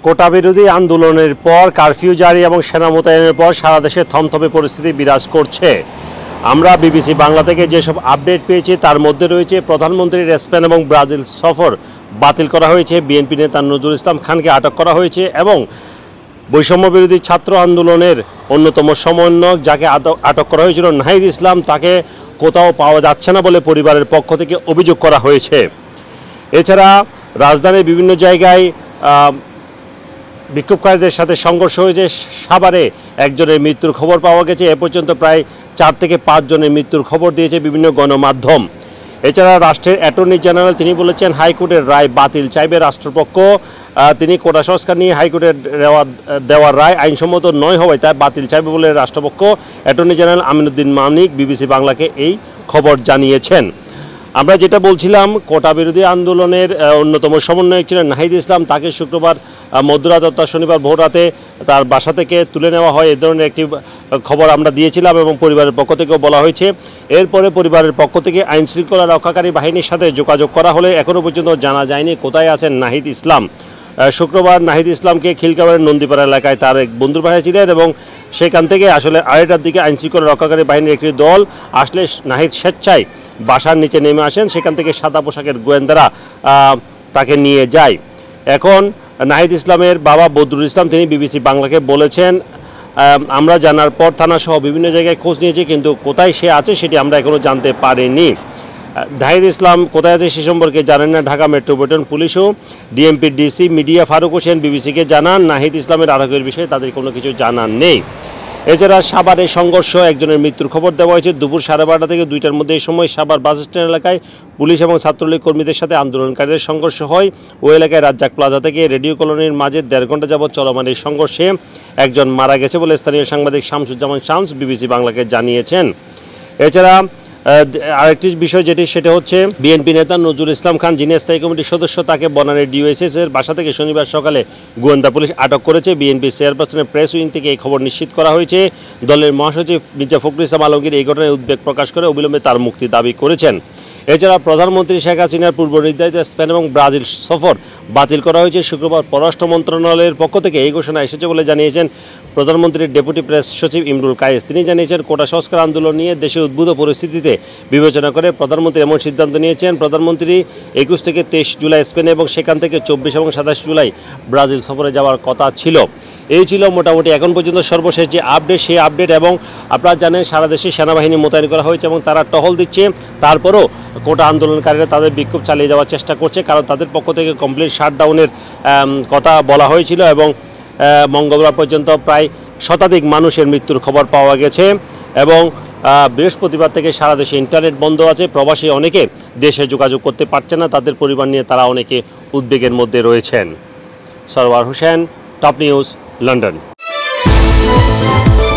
কোটা বিরোধী আন্দোলনের পর কারফিউ জারি এবং সেনা মোতায়েনের পর সারা দেশে থমথমে পরিস্থিতি বিরাজ করছে। আমরা বিবিসি বাংলা থেকে যেসব আপডেট পেয়েছি তার মধ্যে রয়েছে প্রধানমন্ত্রীর স্পেন এবং ব্রাজিল সফর বাতিল করা হয়েছে, বিএনপি নেতা নজরুল ইসলাম খানকে আটক করা হয়েছে এবং বৈষম্য বিরোধী ছাত্র আন্দোলনের অন্যতম সমন্বয়ক যাকে আটক করা হয়েছিল নাহিদ ইসলাম, তাকে কোথাও পাওয়া যাচ্ছে না বলে পরিবারের পক্ষ থেকে অভিযোগ করা হয়েছে। এছাড়া রাজধানীর বিভিন্ন জায়গায় বিক্ষোভকারীদের সাথে সংঘর্ষ হয়েছে। সাভারে একজনের মৃত্যুর খবর পাওয়া গেছে। এ পর্যন্ত প্রায় 4 থেকে 5 জনের মৃত্যুর খবর দিয়েছে বিভিন্ন গণমাধ্যম। এছাড়া রাষ্ট্রের অ্যাটর্নি জেনারেল তিনি বলেছেন হাইকোর্টের রায় বাতিল চাইবে রাষ্ট্রপক্ষ। তিনি কোটা সংস্কার নিয়ে হাইকোর্টের দেওয়ার রায় আইনসম্মত নয় হওয়ায় তাই বাতিল চাইবে বলে রাষ্ট্রপক্ষ attorney general Aminuddin Manik BBC বাংলাকে এই খবর জানিয়েছেন। আমরা যেটা বলছিলাম, কোটা বিরোধী আন্দোলনের অন্যতম সমন্বয়ক ছিলেন নাহিদ ইসলাম, তাকে শুক্রবার মধ্যরাত অর্থাৎ শনিবার ভোররাতে তার বাসা থেকে তুলে নেওয়া হয়, এ ধরনের একটি খবর আমরা দিয়েছিলাম এবং পরিবারের পক্ষ থেকেও বলা হয়েছে। এরপরে পরিবারের পক্ষ থেকে আইন শৃঙ্খলা রক্ষাকারী বাহিনীর সাথে যোগাযোগ করা হলে এখনও পর্যন্ত জানা যায়নি কোথায় আছেন নাহিদ ইসলাম। শুক্রবার নাহিদ ইসলামকে খিলগাঁওয়ের নন্দীপাড়া এলাকায় তার এক বন্ধুর বাসায় ছিলেন এবং সেখান থেকে আসলে 2:30টার দিকে আইন শৃঙ্খলা রক্ষাকারী বাহিনীর একটি দল আসলে নাহিদ স্বেচ্ছায় বাসার নিচে নেমে আসেন, সেখান থেকে সাদা পোশাকের গোয়েন্দারা তাকে নিয়ে যায়। এখন নাহিদ ইসলামের বাবা বদরুল ইসলাম তিনি বিবিসি বাংলাকে বলেছেন, আমরা জানার পর থানাসহ বিভিন্ন জায়গায় খোঁজ নিয়েছি, কিন্তু কোথায় সে আছে সেটি আমরা এখনও জানতে পারিনি। নাহিদ ইসলাম কোথায় আছে সে সম্পর্কে জানেন না ঢাকা মেট্রোপলিটন পুলিশও। ডিএমপির ডিসি মিডিয়া ফারুক হোসেন বিবিসিকে জানান নাহিদ ইসলামের আটকের বিষয়ে তাদের কোনো কিছু জানার নেই। এছাড়া সাভারে সংঘর্ষ, একজনের মৃত্যুর খবর দেওয়া হয়েছে। দুপুর 12:30 থেকে 2টার মধ্যে এই সময় সাভার বাস স্ট্যান্ড এলাকায় পুলিশ এবং ছাত্রলীগ কর্মীদের সাথে আন্দোলনকারীদের সংঘর্ষ হয়। ওই এলাকায় রাজ্জাক প্লাজা থেকে রেডিও কলোনির মাঝে 1.5 ঘন্টা যাবৎ চলমান এই সংঘর্ষে একজন মারা গেছে বলে স্থানীয় সাংবাদিক শামসুজ্জামান শামস বিবিসি বাংলাকে জানিয়েছেন। এছাড়া আরেকটি বিষয় সেটা হচ্ছে বিএনপি নেতা নজরুল ইসলাম খান যিনি স্থায়ী কমিটির সদস্য, তাকে বনানীর ডিওএসএস এর বাসা থেকে শনিবার সকালে গোয়েন্দা পুলিশ আটক করেছে। বিএনপি চেয়ারপারসনের প্রেস উইং থেকে এই খবর নিশ্চিত করা হয়েছে। দলের মহাসচিব মির্জা ফখরুল ইসলাম আলমগীর এই ঘটনায় উদ্বেগ প্রকাশ করে অবিলম্বে তার মুক্তি দাবি করেছেন। এছাড়া প্রধানমন্ত্রী শেখ হাসিনার পূর্ব নির্ধারিত স্পেন এবং ব্রাজিল সফর বাতিল করা হয়েছে। শুক্রবার পররাষ্ট্র মন্ত্রণালয়ের পক্ষ থেকে এই ঘোষণা এসেছে বলে জানিয়েছেন প্রধানমন্ত্রীর ডেপুটি প্রেস সচিব ইমরুল কায়েস। তিনি জানিয়েছেন কোটা সংস্কার আন্দোলন নিয়ে দেশের উদ্ভূত পরিস্থিতিতে বিবেচনা করে প্রধানমন্ত্রী এমন সিদ্ধান্ত নিয়েছেন। প্রধানমন্ত্রী 21 থেকে 23 জুলাই স্পেনে এবং সেখান থেকে 24 এবং 27 জুলাই ব্রাজিল সফরে যাওয়ার কথা ছিল। এই ছিল মোটামুটি এখন পর্যন্ত সর্বশেষ যে আপডেট, সেই আপডেট। এবং আপনারা জানেন সারা দেশে সেনাবাহিনী মোতায়েন করা হয়েছে এবং তারা টহল দিচ্ছে। তারপরও কোটা আন্দোলনকারীরা তাদের বিক্ষোভ চালিয়ে যাওয়ার চেষ্টা করছে, কারণ তাদের পক্ষ থেকে কমপ্লিট শাটডাউনের কথা বলা হয়েছিল এবং মঙ্গলবার পর্যন্ত প্রায় শতাধিক মানুষের মৃত্যুর খবর পাওয়া গেছে এবং বৃহস্পতিবার থেকে সারা দেশে ইন্টারনেট বন্ধ আছে। প্রবাসী অনেকে দেশে যোগাযোগ করতে পারছে না, তাদের পরিবার নিয়ে তারা অনেকে উদ্বেগের মধ্যে রয়েছেন। Sarwar Hossain, top news, London.